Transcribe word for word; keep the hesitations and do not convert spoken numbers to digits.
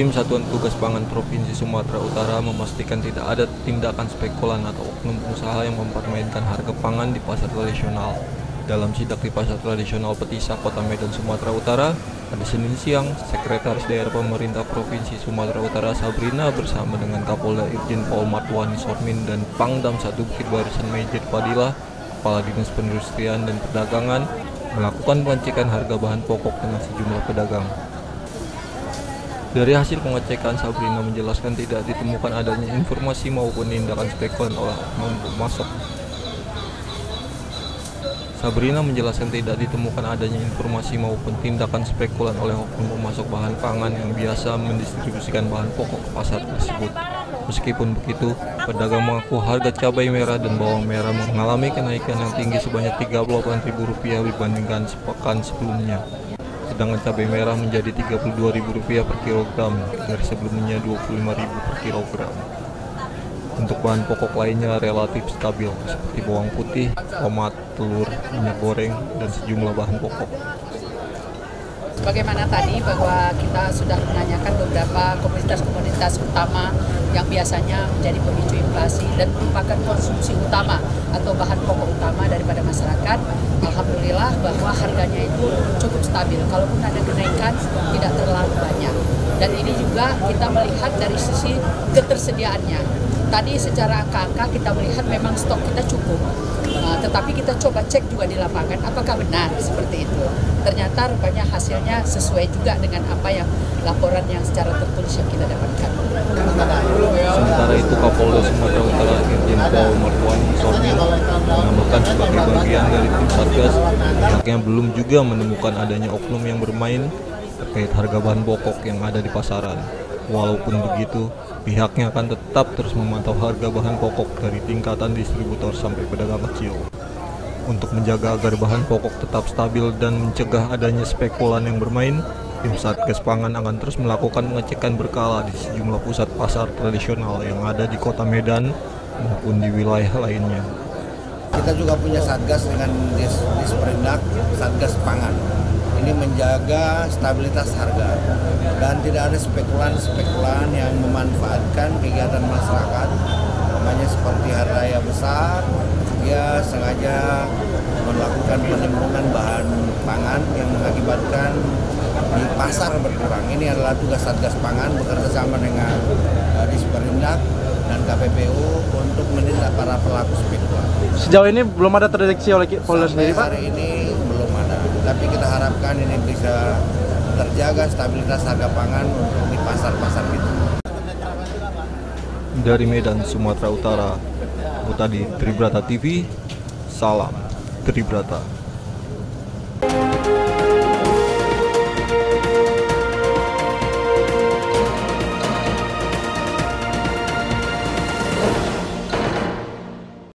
Tim Satuan Tugas Pangan Provinsi Sumatera Utara memastikan tidak ada tindakan spekulan atau oknum pengusaha yang mempermainkan harga pangan di pasar tradisional. Dalam sidak di Pasar Tradisional Petisa, Kota Medan, Sumatera Utara, pada Senin siang, Sekretaris Daerah Pemerintah Provinsi Sumatera Utara Sabrina bersama dengan Kapolda Irjen Pol Martwani Sormin dan Pangdam satu Bukit Barisan Mejid Fadilah, Kepala Dinas Perindustrian dan Perdagangan, melakukan pengecekan harga bahan pokok dengan sejumlah pedagang. Dari hasil pengecekan, Sabrina menjelaskan tidak ditemukan adanya informasi maupun tindakan spekulan oleh oknum pemasok. Sabrina menjelaskan tidak ditemukan adanya informasi maupun tindakan spekulan oleh oknum pemasok bahan pangan yang biasa mendistribusikan bahan pokok ke pasar tersebut. Meskipun begitu, pedagang mengaku harga cabai merah dan bawang merah mengalami kenaikan yang tinggi sebanyak tiga puluh delapan ribu rupiah dibandingkan sepekan sebelumnya. Sedangkan cabai merah menjadi tiga puluh dua ribu rupiah per kilogram dari sebelumnya dua puluh lima ribu per kilogram. Untuk bahan pokok lainnya relatif stabil seperti bawang putih, tomat, telur, minyak goreng, dan sejumlah bahan pokok. Bagaimana tadi bahwa kita sudah menanyakan beberapa komoditas-komoditas utama yang biasanya menjadi pemicu inflasi dan merupakan konsumsi utama atau bahan pokok utama daripada masyarakat. Alhamdulillah bahwa harganya itu cukup stabil, kalaupun ada kenaikan tidak terlalu banyak. Dan ini juga kita melihat dari sisi ketersediaannya. Tadi secara angka-angka kita melihat memang stok kita cukup, uh, tetapi kita coba cek juga di lapangan apakah benar seperti itu. Ternyata rupanya hasilnya sesuai juga dengan apa yang laporan yang secara tertulis yang kita dapatkan. Sementara itu, Kapolda Sumatera Utara Irjen Pol Martwani Sormin menambahkan sebagai bagian dari tim Satgas, pihaknya belum juga menemukan adanya oknum yang bermain terkait harga bahan pokok yang ada di pasaran. Walaupun begitu, pihaknya akan tetap terus memantau harga bahan pokok dari tingkatan distributor sampai pedagang kecil. Untuk menjaga agar bahan pokok tetap stabil dan mencegah adanya spekulan yang bermain, tim Satgas Pangan akan terus melakukan pengecekan berkala di sejumlah pusat pasar tradisional yang ada di Kota Medan maupun di wilayah lainnya. Kita juga punya Satgas dengan Dis, Disperindak, Satgas Pangan. Ini menjaga stabilitas harga dan tidak ada spekulan-spekulan yang memanfaatkan kegiatan masyarakat, namanya seperti hari raya besar, dia sengaja melakukan penimbunan bahan pangan yang mengakibatkan di pasar berkurang. Ini adalah tugas Satgas Pangan bekerja sama dengan uh, Disperindak dan K P P U untuk menindak para pelaku spekulan. Sejauh ini belum ada terdeteksi oleh Polda sendiri, Pak? Hari ini belum ada, tapi kita harapkan ini bisa terjaga stabilitas harga pangan untuk di pasar-pasar itu. Dari Medan, Sumatera Utara, Utadi Tribrata T V, salam Tribrata.